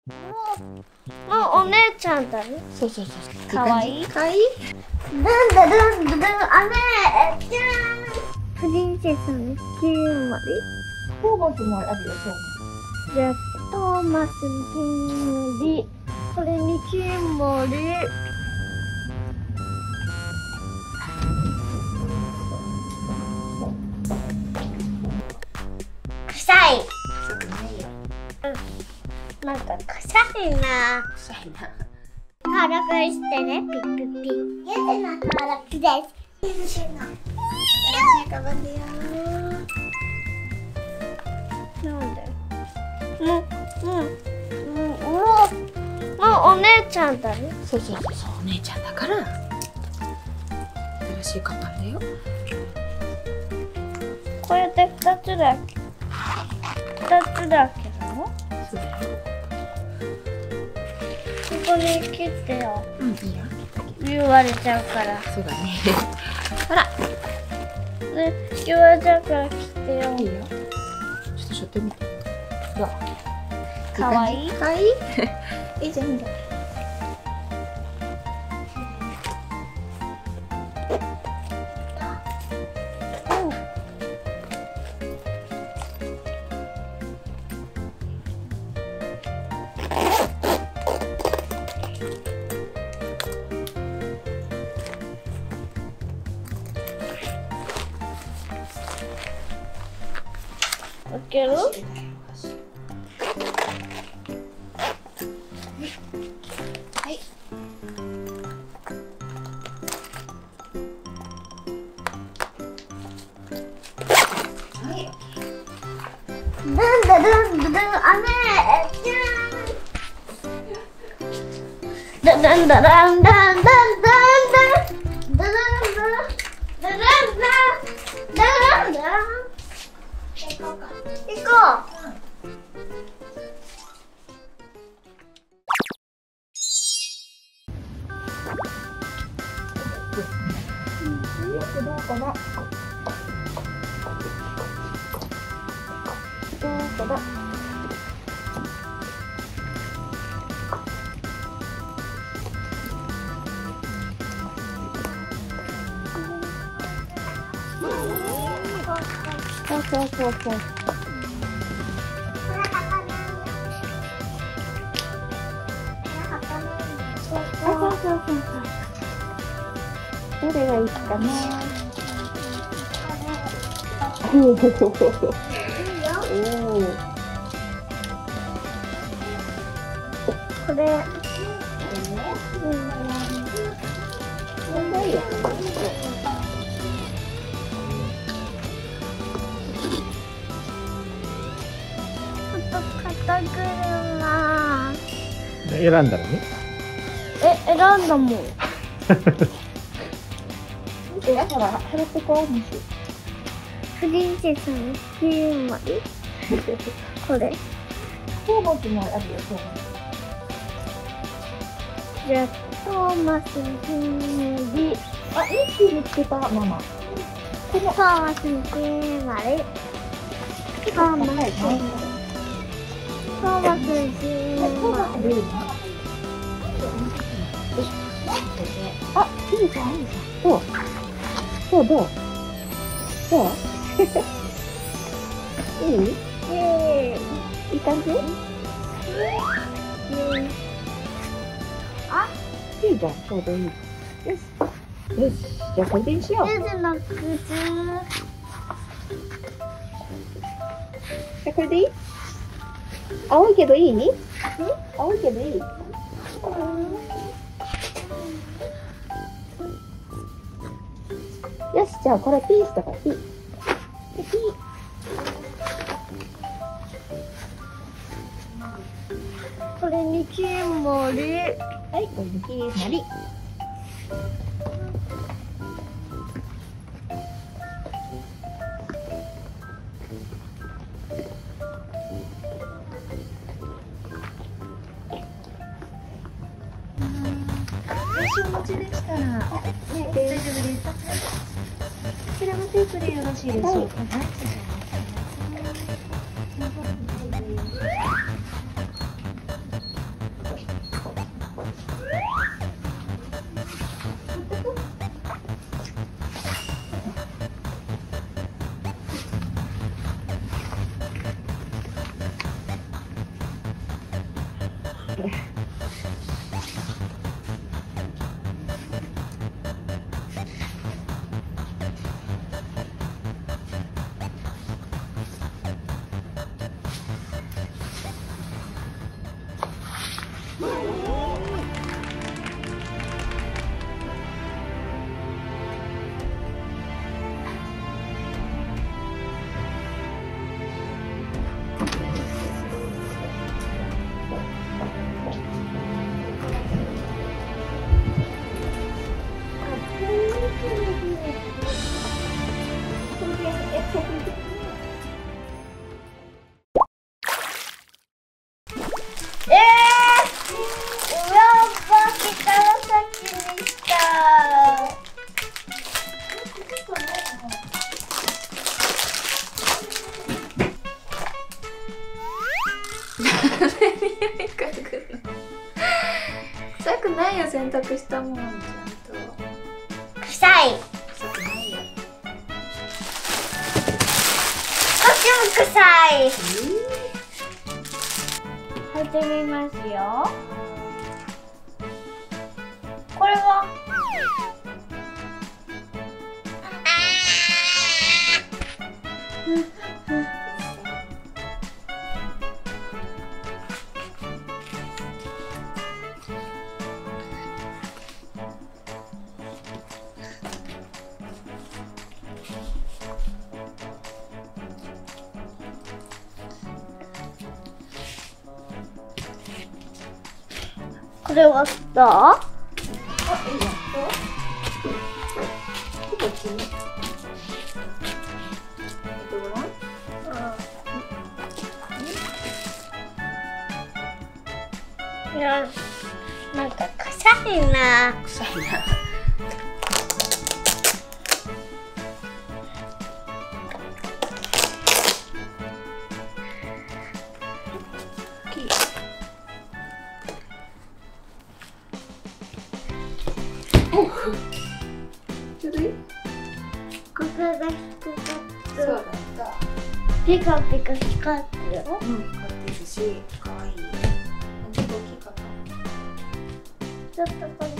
お姉ちゃんだね。 そうそうそう。 かわいい。 かわいい。 なんだなんだなんだ、姉ちゃん。プリンセスの9まで。 トーマスもあるよ、 じゃあ、トーマスの9まで。これに9まで。臭い。なんか臭いな。 臭いな。 登録してね、ピッピッピ。ゆずの登録です。ゆずの。 頑張ってよ。 なんで？もうお姉ちゃんだね。 そうそうそうそう、お姉ちゃんだから。新しいカバンだよ。 これで2つだけ。2つだけども。 そうだよ。 ここに切ってよ。 うん、いいよ。 言われちゃうから。 そうだね。ほら。 ね、言われちゃうから切ってよ。 いいよ。ちょっとしょってみて。どう？ かわいい。 かわいい。いいじゃん、いいじゃん。 開ける？ はい。 なんだなんだなんだ、姉ちゃん。なんだなんだなんだなんだなんだなんだ。行こうか。行こう。 どうかな。どうかな。そうそうそうそう。どれがいいかな。おお。 これ。肩車。 選んだのね。 選んだもん。 見て、ほら、払ってこう、もし。 プリンセスの9まで。これ。 トーマスもあるよ、トーマス。 じゃあ、トーマスの9まで。 あ、いい木見つけた、ママ。 トーマスの9まで。トーマスの9まで。トーマスの9まで。 あ、いいじゃん、いいじゃん。どう？どう？どう？いい？いい感じ？ あ、 いいじゃん、ちょうどいい。よし。よし、じゃあこれでにしよう。 ゆずの靴。 じゃあこれでいい？青いけどいい？青いけどいい？よし、じゃあこれピースだからピー。ピー。 これにキモリ。 はい、これでピースなり。お持ちでしたら、ね、大丈夫です。こちらのテープでよろしいでしょうか。はい。 臭くないよ、洗濯したもん。ちゃんと臭い。 臭くないよ。 こっちも臭い。始めますよ。これはこれはどう？ あ、いいよ。こっちに。ごらん。 いや、なんか臭いな。 臭いな。ちょうどいい？ ここが引っかかそうだっった。 て、ピカピカ光ってる。 うん、買ってるし、可愛い。ちょっと大きいかな。 ちょっとこれ